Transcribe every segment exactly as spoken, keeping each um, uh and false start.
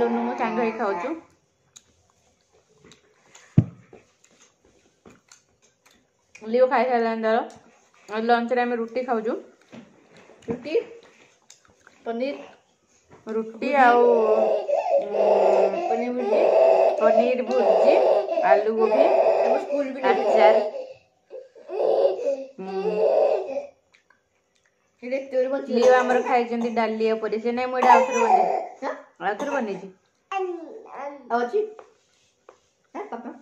लोनु मो सांग ही खाउछु लियो खाई सारा अंदर लंच रे हम रुटी खाउछु रुटी पनीर रुटी आउ पनीर भुर्जी पनीर भुर्जी आलू गोभी स्कूल भी अचार लियो हमर खाइ जंदी डालिया परे से नै मोडा आउथर बने हां आउथर बने छी आउची हां पापा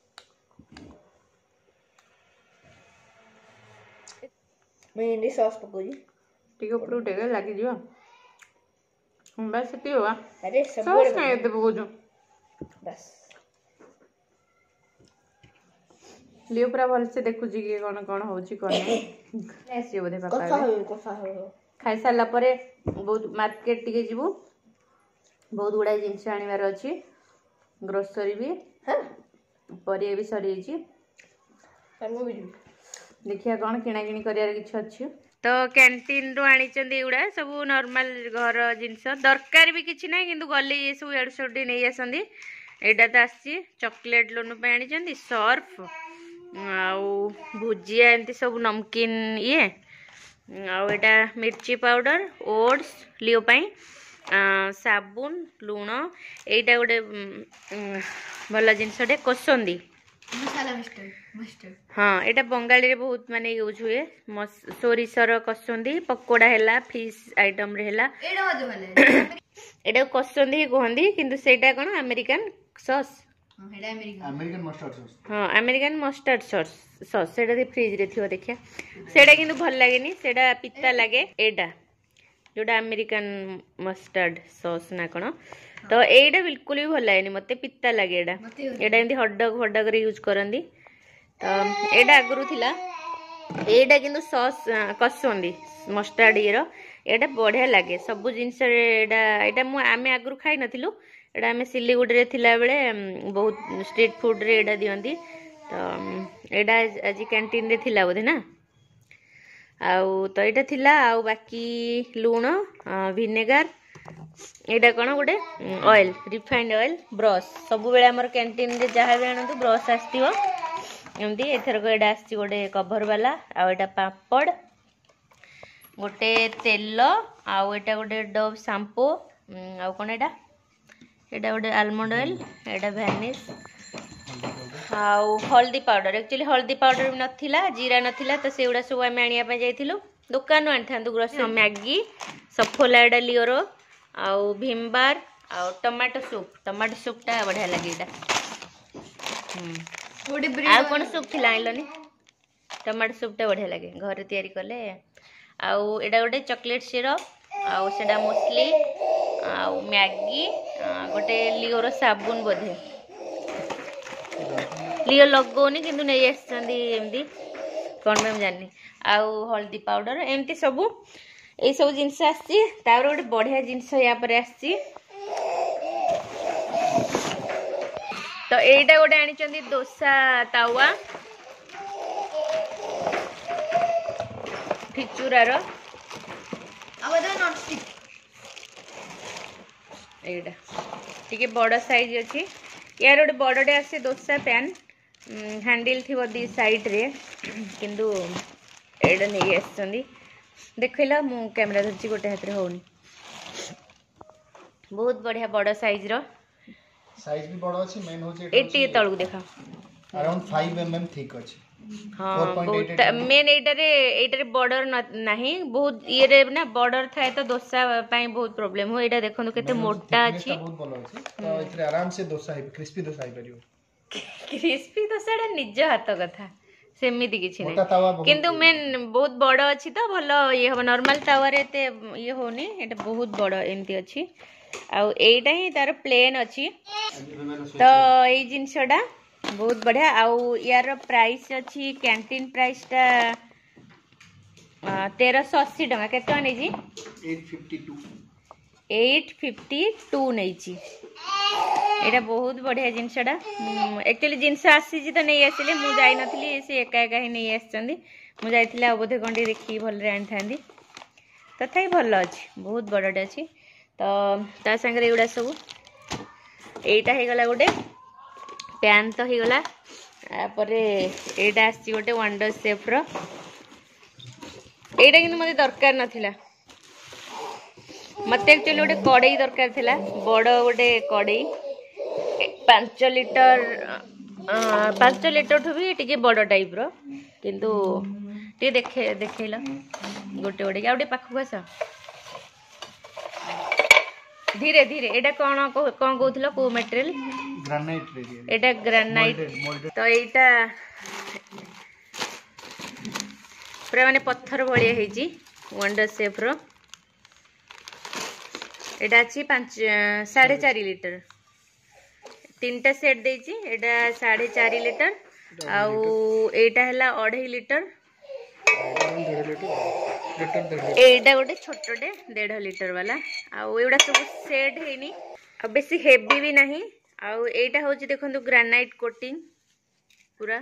मैं इंडी सॉस पकोजी ठीक ऊपर उठेगा लागी दियो हम बस सेती होगा अरे सब सॉस नहीं दे पकोजो बस लियो पूरा भल से देखु जी के कोन कोन होची कोन ऐसे बोधे पापा कोसा हो कोसा हो खाइ साला परे बहुत मार्केट टिके जीवु बहुत गुडा जिंस आनिवार अछि ग्रोसरी भी हां परिए भी सरी छी हमु भी देखिया कोन किना किनी करियार किछ अछि तो कैंटीन रो आनी चंदी उडा सब नॉर्मल घर जिंस दरकार भी किछ नै किंतु गले ये सब एड सोडी नै आसंदी एडा त आसी चॉकलेट लोनु पे आनी चंदी सर्फ आउ भुजिया एंती सब नमकीन ये आउ एटा मिर्ची पाउडर ओट्स लियो पाई साबुन लूण एटा गोटे भल जिनसटे कोसंदी मसाला मस्टर्ड मस्टर्ड हां एटा बंगाली रे बहुत माने यूज हुए सोरिसर कोसंदी पकोड़ा हैला फिश आइटम रे हैला एडा मजे भले एडा कोसंदी कहंदी किंतु सेटा कोन अमेरिकन सॉस हां हेडा अमेरिकन अमेरिकन मस्टर्ड सॉस हां अमेरिकन मस्टर्ड सॉस सॉस सेटा दे फ्रिज रे थियो देखिया सेटा किंतु भल लागेनी सेटा पित्ता लागे एडा जोडा अमेरिकन मस्टर्ड सॉस ना कोन तो एडा बिल्कुल भी भल लागेनी मते पित्ता लागे एडा एडा एंती हॉटडॉग हॉटडॉग रे यूज करंदी तो एडा अगरु थिला एडा किंतु सॉस कसंदी मस्टर्ड येरो एडा बढ़िया लागे सब जिंस रे एडा एडा मु आमे अगरु खाइ नथिलु एडा आमे सिलीगुड़ी रे थिला बेले बहुत स्ट्रीट फूड रे एडा दियंदी तो एडा आज कैंटीन रे थिला बोधे ना आउ तो एटा थिला आउ बाकी लूण विनेगर एटा कोन गोटे ऑयल रिफाइंड ऑयल ब्रश सब बेले हमर कैंटीन रे जहा भी आनंतु ब्रश आस्तिबो एमदी एथर को एडा आस्ति गोटे कवर वाला आ एटा पापड़ गोटे तेल आउ एटा गोटे डव शैम्पू आउ कोन एटा एटा गोटे आलमंड ऑयल एटा वैनिश आउ हल्दी पाउडर एक्चुअली हल्दी पाउडर भी नथिला जीरा नथिला तो सेउडा सब आमे आनिया पे जाइथिलु दुकान आनथांतु ग्रोसरी मैगी सफोला एडा लियोरो आउ भीम बार आउ टमाटो सूप टमाटो सूप टा बढ़िया लगे एटा हम आ कोन सूप थिला आइलोनी टमाटो सूप टा बढ़िया लगे घर तयारी करले आउ एडा गोटे चॉकलेट सिरप आउ सेडा मसली आउ मैगी गोटे लियोरो साबुन बोधे लियो लगोनी किंतु नै आछंदी एमदी कोन में जाननी आउ हल्दी पाउडर एमती सब ए सब जिंस आसी तार गोटे बढ़िया जिंस या पर आसी तो एटा गोटे आनी चंदी डोसा तावा फिचुरा रो अब नॉन स्टिक एटा ठीक है बड़ साइज अछि यार गोटे बड़टे आसे डोसा पैन हैंडल थी दी साइड रे किंतु एडा नहीं आछंदी देखैला मु कैमरा धरची गोटे हाथ रे होनी बहुत बढ़िया बड़ साइज रो साइज भी बड़ अछि मेन होचे एटी तळु देखा around five m m thick अछि हां बहुत मेन एटा रे एटा रे बॉर्डर नाही बहुत ये रे ना बॉर्डर थाए तो डोसा पई बहुत प्रॉब्लम हो एटा देखंतु केते मोटा अछि बहुत भलो अछि तो इतरे आराम से डोसा है क्रिस्पी डोसा है परियो क्रिस्पी डोसा निज हाथ कथा सेमिति किछि नै किंतु मेन बहुत बड़ अछि तो भलो ये हो नॉर्मल तावा रे ते ये होनी एटा बहुत बड़ एंती अछि आ एटा ही तार प्लेन अछि तो ए जिंसडा बहुत बढ़िया आउ यार प्राइस अछि कैंटीन प्राइस टा तेरह सौ अस्सी टका केते नै जी आठ सौ बावन नै छी एटा बहुत बढ़िया जिंसडा एक्चुअली जिंस आसी जी तो नै आसिले मु जाई नथली से एका एका ही नै आछंदी मु जाइथिला बोधे कोंडी देखि भल रे आनथांदी तथाई भल अछि बहुत बड़टे अछि तो ता संगे एउडा सब एटा हे गला गोटे पैन तो हे गला तापरे एटा आसी गोटे वंडर शेफ रो एटा किंतु मते दरकार नथिला मते एक्चुअली गोटे कड़ई दरकार थिला बड़ गोटे कड़ई पाँच लिटर पाँच लिटर ठू भी टिके बड़ टाइप रो किंतु टे देखे देखैला गोटे गोटे आ गोटे पाखु आस धीरे धीरे एटा कौन कौन कहूल को मटेरियल ग्रानाइट एटा ग्रानाइट तो एटा पूरा माने पत्थर भाया है वंडर शेफ रो एटा अच्छी पाँच साढ़े चार लिटर तीन टा सेट देछि एटा साढ़े चार लिटर आउ एटा हला अढ़ाई लिटर एटा गोटे छोटटे डेढ़ लिटर वाला आउ एटा सब सेट हेनी आ बेसी हेवी भी नहीं आउ एटा होछि देखंतु ग्रेनाइट कोटिंग पूरा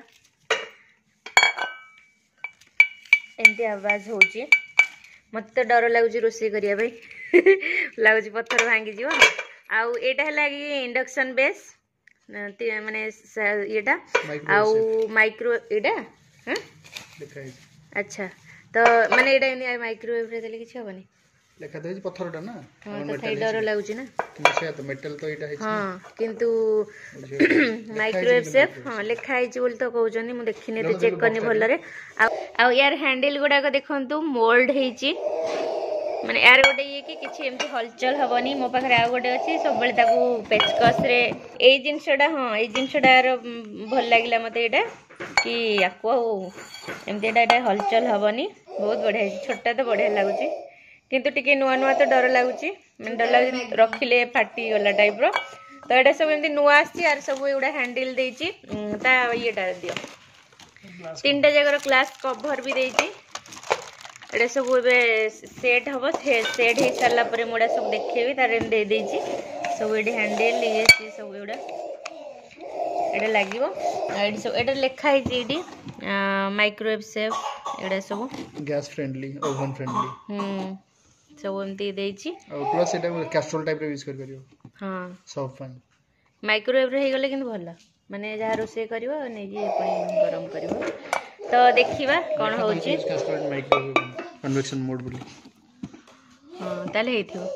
एमती आवाज होछि मत तो डर लागुछि रोषे करिया भाई लागुछि पत्थर भांगी जीव आउ एटा हला कि इंडक्शन बेस माने एटा आउ माइक्रो एटा हां अच्छा तो माने एटा एनी माइक्रोवेव रे देले किछ होबनी लेखा देछि पत्थरटा ना हां तो डर लागुछि ना से तो मेटल तो एटा है हां किंतु माइक्रोवेव शेफ हां लेखा है बोल तो कहउजनी मु देखिने तो चेक करनी भल रे आ यार हैंडल गुडा को देखंतु मोल्ड हेछि माने यार गोटे ये कि किछि एमती हलचल हबनी मो पाखरे आ गोटे अछि सब बेले ताकू पेचकस रे ए जिंसडा हां ए जिंसडा भल लागिला मते एटा कि याको एमती एटा हलचल हबनी बहुत बढ़िया छोटा तो बढ़िया लगुची किंतु टिके नुआ नुआ तो डर लगुची मैं डर लग रखिले फाटी गला टाइप रो तो एटा सब एमती नुआ आसी यार सब एडा हैंडल देछि ता येटा दियो तीनटा जगह क्लास कवर भी देछि एटा सब एबे सेट हबो सेट हे सरला परे मोडा सब देखेबी तारे दे देछि सब एडी हैंडल ये सब एडा एटा लागिवो एडी सब एटा लेखा है जीडी माइक्रोवेव शेफ एडा सब गैस फ्रेंडली ओवन फ्रेंडली हम सब एमती देछि और प्लस एटा कैस्ट्रोल टाइप रे यूज कर करियो हां सब फाइन माइक्रोवेव रे हे गले किंतु भला माने जहा रोसे करिवो नै जे पानी गरम करिवो तो देखिबा कोन होछि कैस्ट्रोल माइक्रोवेव कन्वेक्शन मोड बोली हां ताले हेथिबो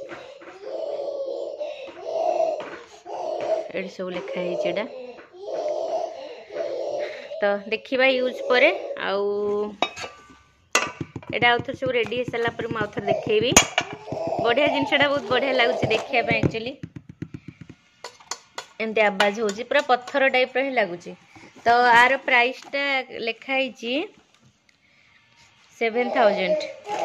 एडी सब लेखा है जेडा तो देखिबा यूज परे आउ एटा आउथर सब रेडी हे सला पर म आउथर देखेबी बढ़िया जिनसडा बहुत बढ़िया लागुची देखिया पे एक्चुअली एमते आवाज होची पूरा पत्थर टाइप रे लागुची तो आर प्राइस टा लेखा हिची सेवन थाउजेंड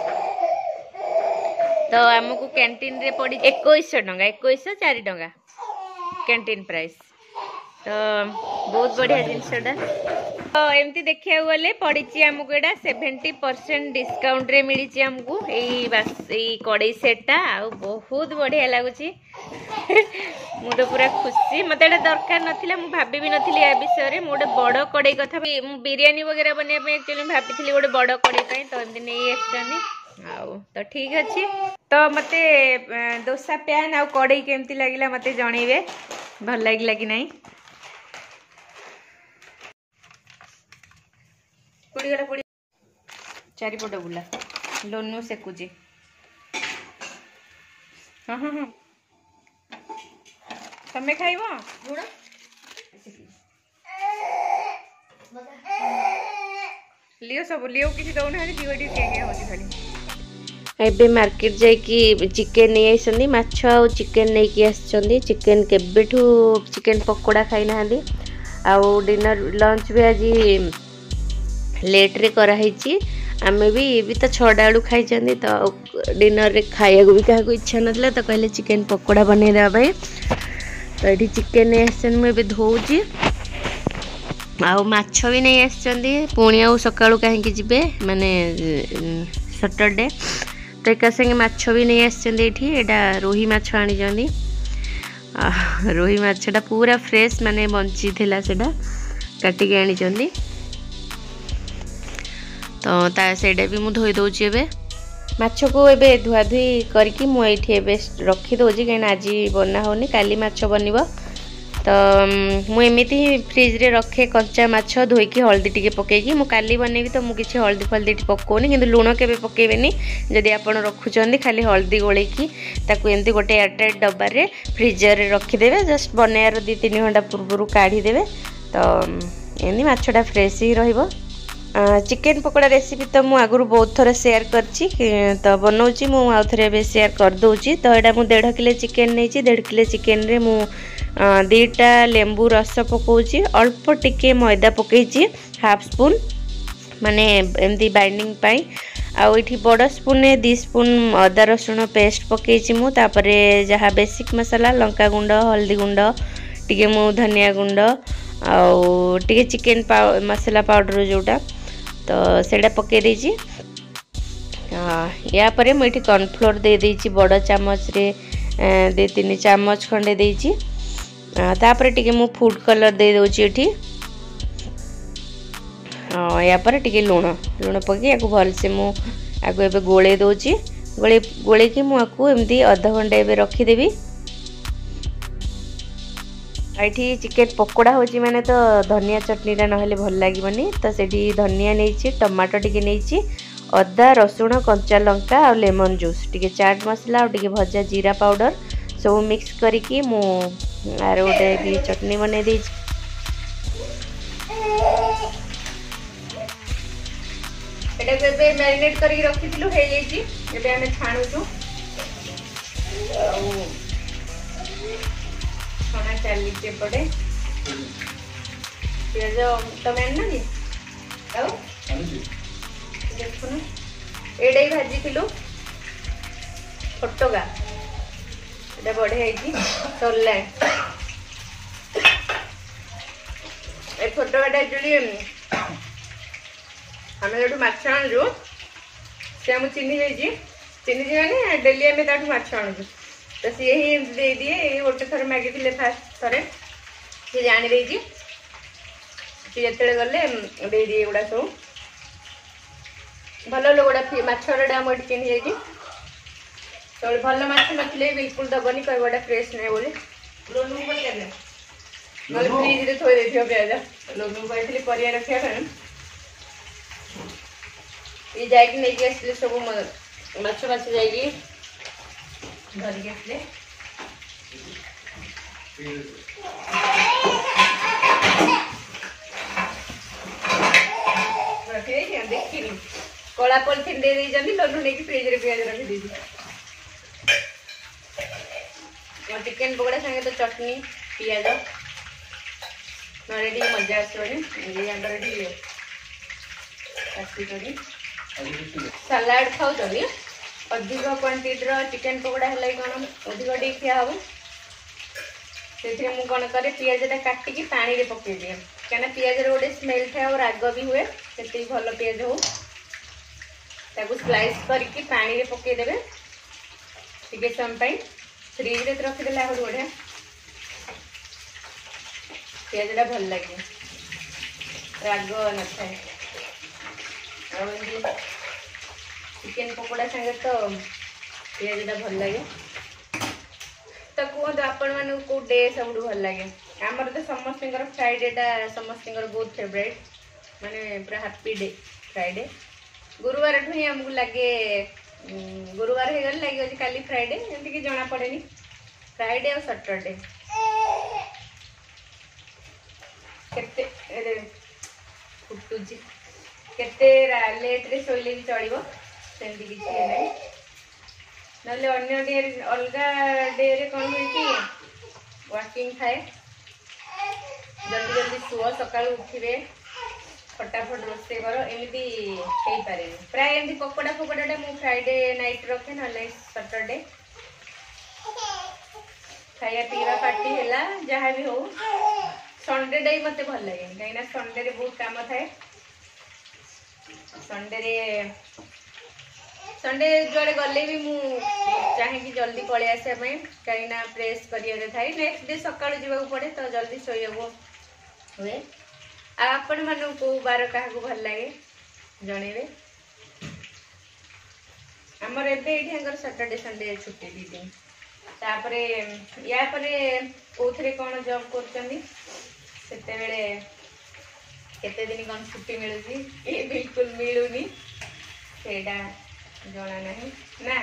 तो हमको कैंटीन रे पड़ी इक्कीस सौ टंका इक्कीस सौ चार टंका कैंटीन प्राइस तो बहुत बढ़िया जिनसडा तो एमती देखिया गले पड़ी आमको एटा सेवेंटी परसेंट डिस्काउंट रे मिली आमको एई बस एई कड़ई सेटटा आ बहुत बढ़िया लागुची मु तो पूरा खुशी मत एटा दरकार नथिला मु भाबी भी नथिली ए विषय रे मोडे बड़ कड़ई कथा मु बिरयानी वगैरह बने पे एक्चुअली भाबीथिली गोटे बड़ कड़ई पई तो एमती नै एसचनी आउ तो ठीक अछि तो मते डोसा पैन आ कड़ई केमती लागिला मते जणीबे भल लागिला कि नै पुड़ी गला पुड़ी चारि पट बुला लोनु सेकुजी हां हां हां तमे खाइबो गुड़ लियो सब लियो किसी दौना है जीवडी केगे होची खाली एबे मार्केट जाय कि चिकन नै आइसंदी माछ आ चिकन नै कि आछंदी चिकन केबेठू चिकन पकोड़ा खाइ नाहंदी आ डिनर लंच भी आज लेट रे करा हिची आमे भी भी तो छड़ा आलू खाई चंदी तो डिनर रे खाया को भी का को इच्छा नथला तो कहले चिकन पकोड़ा बने देबा भाई तो एठी चिकन नै आछन में बे धोउची आ माछ भी नै आछंदी पुणी आ सकाळू काहे कि जिबे माने सैटरडे तो एका संगे माछ भी नै आछंदी एठी एटा रोही माछ आनी जंदी रोही माछटा पूरा फ्रेश माने बंची थिला सेटा काटी के आनी जंदी तो ता सेडा भी मु धोई दउची एबे माछ को एबे धुआ धुई करके मु एठी एबे रखी दउची केन आजी बना होनी काली माछ बनिबो तो मुझे फ्रिज रे रखे कंचा माछ धोईकी हल्दी टिके पकईकी मु काली बनैबी तो मुझे किसी हल्दी फल्दी पकाउनी कि लुण के पकेबेनी जदि आप रखुच्च खाली हल्दी गोलेकी ताकू एमती गोटे एयरटाइट डब्बा रे फ्रिजर रे रखिदेवे जस्ट बनायार दी तीन घंटा पूर्व काढ़ीदेवे तो एमती माछटा फ्रेश ही रहिबो। चिकेन पकोड़ा रेसिपी तो मुझे आगु बहुत थर शेयर करची तो बनाऊँगी मु आउ थे भी शेयर कर दूची। तो यहाँ मुझे डेढ़ किलो चिकेन नहीं डेढ़ किलो चिकेन रे मु दीटा लेंबू रस पकाउची अल्प टिके मैदा पकईची हाफ स्पून माने एमती बाइंडिंग पाई आउ इठी बड़ स्पून दी स्पून अदा रसुण पेस्ट पकईची मु तापरे जहाँ बेसिक मसाला लंका गुंड हल्दी गुंड टिके मु धनिया गुंड आउ टिके चिकेन पाउ मसाला पाउडर जोटा तो सेटा पकई देजी। या परे मुझे कॉर्नफ्लोर दे देजी बड़ चामच रे दे तीन चामच खंडे देजी तापर टिके मु फूड कलर दे दोची एठी या पर टिके लुण लुण पकई या भल से मु आगु एबे गोले दोची गोले गोले की मु आकु एमती आधा घंटा एबे रखी देबी। एठी चिकेन पकोड़ा होची माने तो धनिया चटनी रा नहले भल लागिबनी तो सेठी धनिया नेची टमाटो टिके नेची अदा रसुण कंचा लंका और लेमन जूस टिके चाट मसला और टिके भजा जीरा पाउडर सब मिक्स करिकी मु आर गोटे भी चटनी बनै दी। एटा के मैरिनेट करी रखी थिलु हे जेची एबे हमें छाणु छु छाना चली के पड़े पियाज तमे आना कि आउ देखो ना एडे भाजी थिलु फटोगा एटा बढ़े आइची सरला ए फटोगाटा एक्चुअली हमें जो माछ आणु से हम चिन्ही जाइए चिन्ही जाने डेली आम ताठू माछ आणु तो सी ही दे दिए ये गोटे थर मागिले फास्ट थे सी जानी देजी सी जो गले दे दिए गुड़ा सब भल लोगोड़ा माछड़ा मुझे चिन्ही जाइए तो भल माछ नथिले बिल्कुल दबनी कह गोटा फ्रेश नहीं बोली लोनू पचारे ना फ्रिज रे थोई देथियो प्याज लोनू कहली परिया रखिया ये जाइए नहीं आसले सब माछ माछ जाइए धरिक आसले रखी देखी कला पॉलिथिन दे दी लड्डू नहीं फ्रिज रे पियाज रखी दी चिकेन पकोड़ा संगे तो चटनी पियाज नरे मजा आसबनी आगे सलाड खाऊ अधिक क्वांटिटी चिकेन पकोड़ा है कौन अधिक टे खिया हम से मुझे कौन करे पियाजटा काटिकी पानी में पकई दिए क्या पियाज गोटे स्मेल थे और राग भी हुए से भल पियाज हो स्लाइस करके पानी में पकईदे टे समय फ्रिज रे रखीदे आगे बढ़िया पियाजटा भल लगे राग न था चिकेन पकोड़ा संगे तो पियाजटा भल लगे तो कहते आपण मान को डे सब भल लगे आमर तो समस्त फ्राइडेटा समस्त बहुत फेवरेट माने पूरा हैप्पी डे फ्राइडे गुरुवार ठू ही आमको लगे गुरुवार हो गले लगे काली फ्राइडे एमती कि जना पड़ेनी फ्राइडे और सैटरडे केते फुटुची केते लेट रे सोइले भी चलिबो सेंती किछि नै नले अन्य डे अलग डे रे कोन होय कि वर्किंग थाए जल्दी जल्दी सुओ सकाळ उठिबे फटाफट रोसे करो एमती हेई पारे प्राय एमती पकोड़ा पकोड़ाटा मु फ्राइडे नाइट रखे नले सैटरडे खाया पीवा पार्टी हैला जहाँ भी हो संडे डे मते भल लगे कहीं संडे रे बहुत काम थाए संडे रे संडे जुआड़े गले भी मु चाहे कि जल्दी पलि आसा कहीं प्रेस करियर थाए नेक्स्ट डे सकाळु जीवा पड़े तो जल्दी शोइबो हुए आपण मानु को बार क्या भल लगे जणेबे आमर एबे एठी सैटरडे संडे छुट्टी दी दिन तापरे या परे कोथरे कौन जॉब करछंदी सेते बेले केते दिन कौन छुट्टी मिलुची ये बिल्कुल मिलुनी सेडा जणा नहीं ना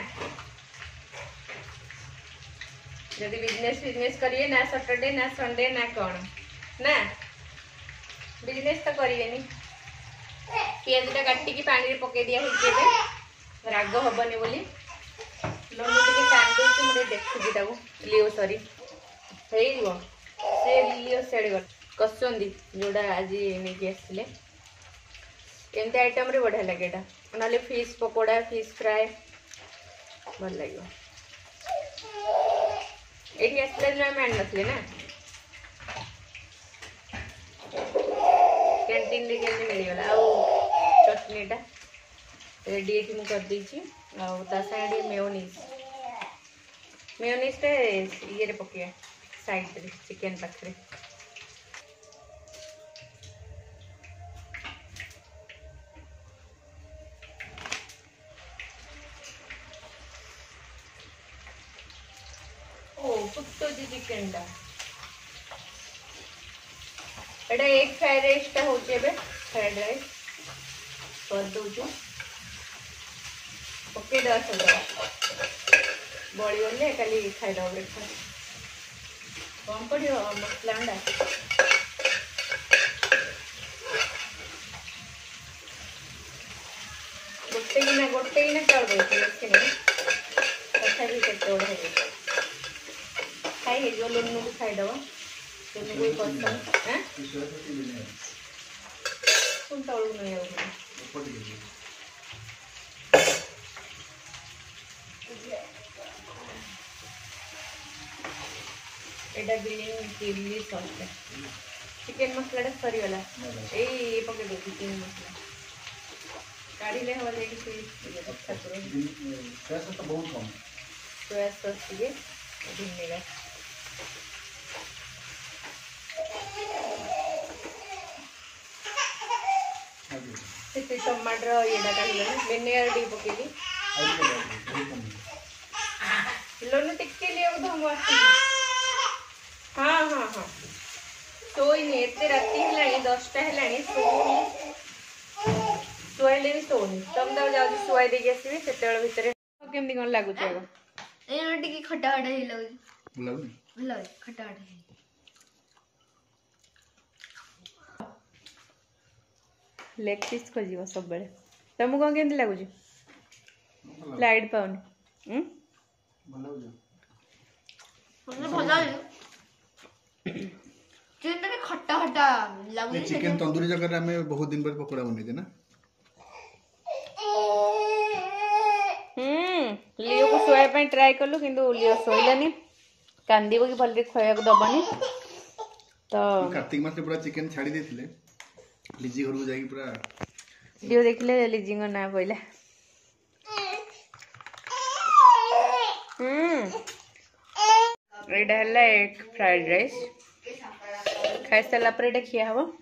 जदि बिजनेस बिजनेस करिए ना सैटरडे ना संडे ना कौन ना बिजनेस तो करिए पियाजटा काटिकी पानी पकई दिया राग हबनी बोली लोन टे कांदुची मुझे देखुची लिओ सरी से लिओ सेड़ कसुंदी जोड़ा आज नहीं आसले एमती आइटम रे बढ़िया लगे ना फिश पकोड़ा फिश फ्राए भल लगे ये आसला आम आन नथिले ना कैंटीन रे केमती मिलगला आ चटनीटा रेडी ये मुझे कर देची आगे मेयोनीज मेयोनीज ये पकड़ साइड चिकेन पाखे ओ फुटुची चिकेन टा एटा एक फ्राइड राइस टा होचे बे फ्राइड राइस कर दउछु ओके दस बड़ी गले खाली खाईद ब्रेकफास्ट कौन पड़ो मसला अंडा गोटे कि गोटे कि चाल बेसी नहीं तथा केते खाई लुनु को खाईदब लुनु को पसंद कौन तौल नहीं एटा ग्रीन चिल्ली सॉस चिकन मसला सरीगला ये पकड़ दो चिकन मसला काढ़ी हम बहुत कम सोया सॉस टे विनेगर से टमाटर ये विनेगर टी पकईली लोन टिके लिया धम हाँ हाँ हाँ शोनी एत राति है दसटा है शोनी शुआले भी शोनी तुम तो जाऊँ शुआई देकी आसबि से भितर केमती कौन लगुच टे खटा खटा ही लगे खटा खटा लेग पीस खोज सब बेले तुमको कौन केमती लगुच लाइट पाऊनी चिकन खट्टा खट्टा लगुच चिकन तंदूरी जगह हमें बहुत दिन बाद पकोड़ा बने ना हम्म लियो को सोया पे ट्राई कलु किंतु लियो सोइलानी कांदीबो कि भलरे खोया को दबनी तो कार्तिक मास पूरा चिकन छाड़ी देथिले लिजी घर को जाई पूरा लियो देखले लिजी को ना बोइला हम्म एटा हला एक फ्राइड राइस खाई सारा पर एटा खिया हबो